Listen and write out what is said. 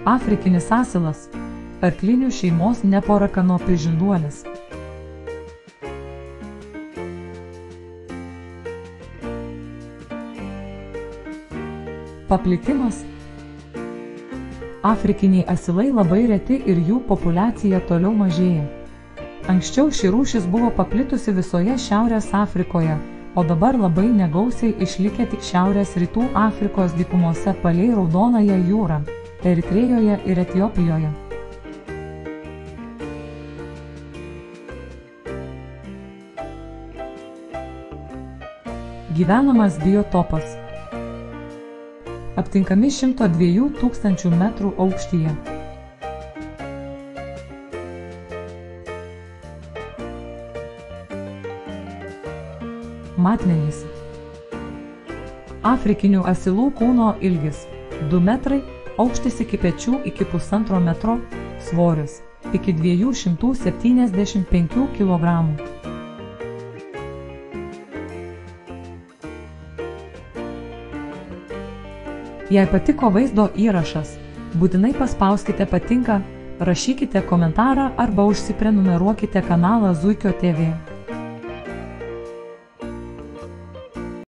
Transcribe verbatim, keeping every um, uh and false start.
Afrikinis asilas – arklinių šeimos neporakanopių žinduolis. Paplitimas. Afrikiniai asilai labai reti ir jų populiacija toliau mažėja. Anksčiau ši rūšis buvo paplitusi visoje Šiaurės Afrikoje, o dabar labai negausiai išlikę tik Šiaurės rytų Afrikos dykumose palei Raudonąją jūrą, Eritrėjoje ir Etiopijoje. Gyvenamas biotopas. Aptinkami šimto dviejų tūkstančių metrų aukštyje. Matmenys. Afrikinių asilų kūno ilgis du metrai, aukštis iki pečių iki pusantro metro, svoris iki dviejų šimtų septyniasdešimt penkių kilogramų. Jei patiko vaizdo įrašas, būtinai paspauskite patinka, rašykite komentarą arba užsiprenumeruokite kanalą Zuikio T V.